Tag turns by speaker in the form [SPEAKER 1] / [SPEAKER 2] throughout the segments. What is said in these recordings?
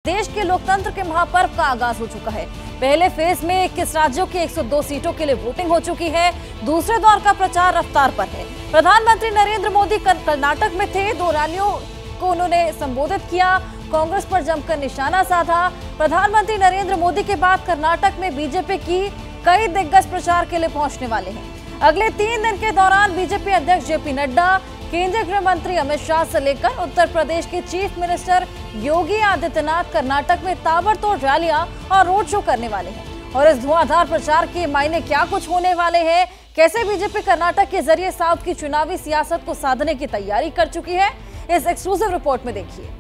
[SPEAKER 1] देश के लोकतंत्र के महापर्व का आगाज हो चुका है। पहले फेज में 21 राज्यों की 102 सीटों के लिए वोटिंग हो चुकी है। दूसरे दौर का प्रचार रफ्तार पर है। प्रधानमंत्री नरेंद्र मोदी कर्नाटक में थे। 2 रैलियों को उन्होंने संबोधित किया। कांग्रेस पर जमकर निशाना साधा। प्रधानमंत्री नरेंद्र मोदी के बाद कर्नाटक में बीजेपी की कई दिग्गज प्रचार के लिए पहुंचने वाले हैं। अगले 3 दिन के दौरान बीजेपी अध्यक्ष जेपी नड्डा, केंद्रीय गृह मंत्री अमित शाह से लेकर उत्तर प्रदेश के चीफ मिनिस्टर योगी आदित्यनाथ कर्नाटक में ताबड़तोड़ रैलियां और रोड शो करने वाले हैं। और इस धुआंधार प्रचार के मायने क्या कुछ होने वाले हैं, कैसे बीजेपी कर्नाटक के जरिए साउथ की चुनावी सियासत को साधने की तैयारी कर चुकी है, इस एक्सक्लूसिव रिपोर्ट में देखिए।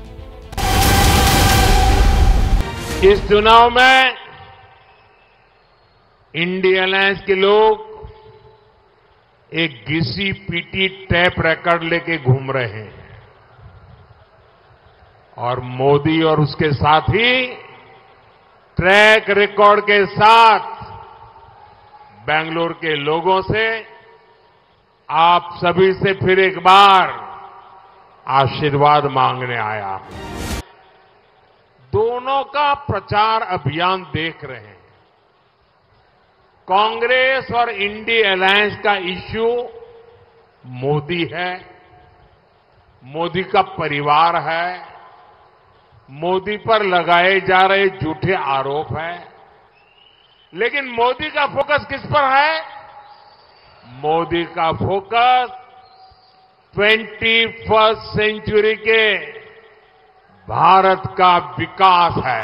[SPEAKER 2] इस चुनाव में इंडिया अलायंस के लोग एक घिसी पीटी टैप रिकॉर्ड लेके घूम रहे हैं और मोदी और उसके साथी ट्रैक रिकॉर्ड के साथ बेंगलुरु के लोगों से आप सभी से फिर एक बार आशीर्वाद मांगने आया हूं। दोनों का प्रचार अभियान देख रहे हैं। कांग्रेस और इंडिया अलायंस का इश्यू मोदी है, मोदी का परिवार है, मोदी पर लगाए जा रहे झूठे आरोप हैं। लेकिन मोदी का फोकस किस पर है? मोदी का फोकस 21वीं सेंचुरी के भारत का विकास है।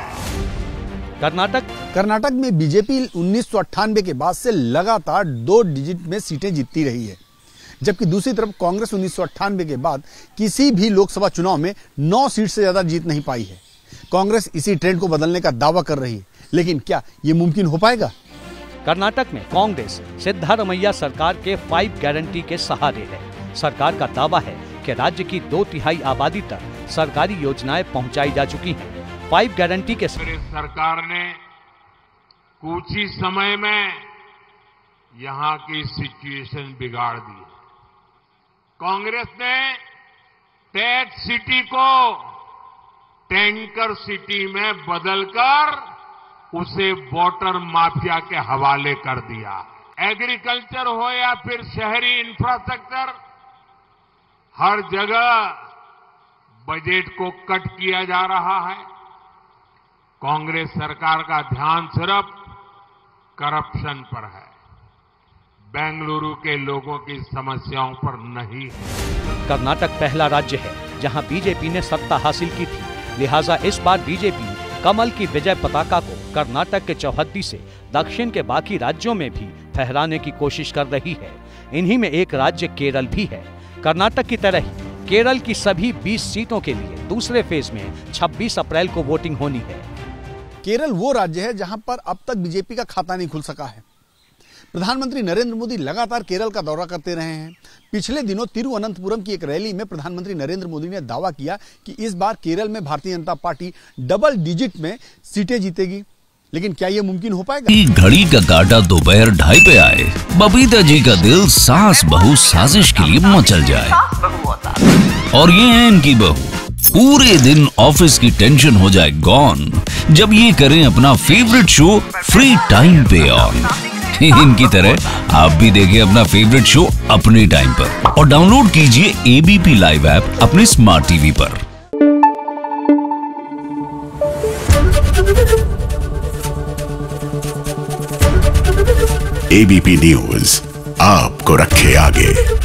[SPEAKER 3] कर्नाटक में बीजेपी 1998 के बाद से लगातार 2 डिजिट में सीटें जीतती रही है, जबकि दूसरी तरफ कांग्रेस 1998 के बाद किसी भी लोकसभा चुनाव में 9 सीट से ज्यादा जीत नहीं पाई है। कांग्रेस इसी ट्रेंड को बदलने का दावा कर रही है, लेकिन क्या ये मुमकिन हो पाएगा?
[SPEAKER 4] कर्नाटक में कांग्रेस सिद्धारमैया सरकार के 5 गारंटी के सहारे है। सरकार का दावा है कि राज्य की 2/3 आबादी तक सरकारी योजनाएं पहुंचाई जा चुकी हैं। 5 गारंटी के
[SPEAKER 2] सरकार ने कुछ ही समय में यहां की सिचुएशन बिगाड़ दी। कांग्रेस ने टैक्स सिटी को टैंकर सिटी में बदलकर उसे वाटर माफिया के हवाले कर दिया। एग्रीकल्चर हो या फिर शहरी इंफ्रास्ट्रक्चर, हर जगह बजट को कट किया जा रहा है। कांग्रेस सरकार का ध्यान सिर्फ करप्शन पर है, बेंगलुरु के लोगों की समस्याओं पर नहीं है।
[SPEAKER 4] कर्नाटक पहला राज्य है जहां बीजेपी ने सत्ता हासिल की थी, लिहाजा इस बार बीजेपी कमल की विजय पताका को कर्नाटक के चौहद्दी से दक्षिण के बाकी राज्यों में भी फहराने की कोशिश कर रही है। इन्हीं में एक राज्य केरल भी है। कर्नाटक की तरह ही केरल की सभी 20 सीटों के लिए दूसरे फेज में 26 अप्रैल को वोटिंग होनी है।
[SPEAKER 3] केरल वो राज्य है जहां पर अब तक बीजेपी का खाता नहीं खुल सका है। प्रधानमंत्री नरेंद्र मोदी लगातार केरल का दौरा करते रहे हैं। पिछले दिनों तिरुवनंतपुरम की एक रैली में प्रधानमंत्री नरेंद्र मोदी ने दावा किया कि इस बार केरल में Bharatiya Janata party double digit में सीटें जीतेगी। लेकिन क्या यह मुमकिन हो पाएगा?
[SPEAKER 5] घड़ी का काटा दोपहर 2:30 पे आए, बबीता जी का दिल सास बहू साजिश के लिए मचल जाए। और ये है इनकी बहू, पूरे दिन ऑफिस की टेंशन हो जाए गॉन जब ये करें अपना फेवरेट शो फ्री टाइम पे ऑन। इनकी तरह आप भी देखिए अपना फेवरेट शो अपने टाइम पर और डाउनलोड कीजिए एबीपी लाइव ऐप अपने स्मार्ट टीवी पर।
[SPEAKER 6] एबीपी न्यूज आपको रखे आगे।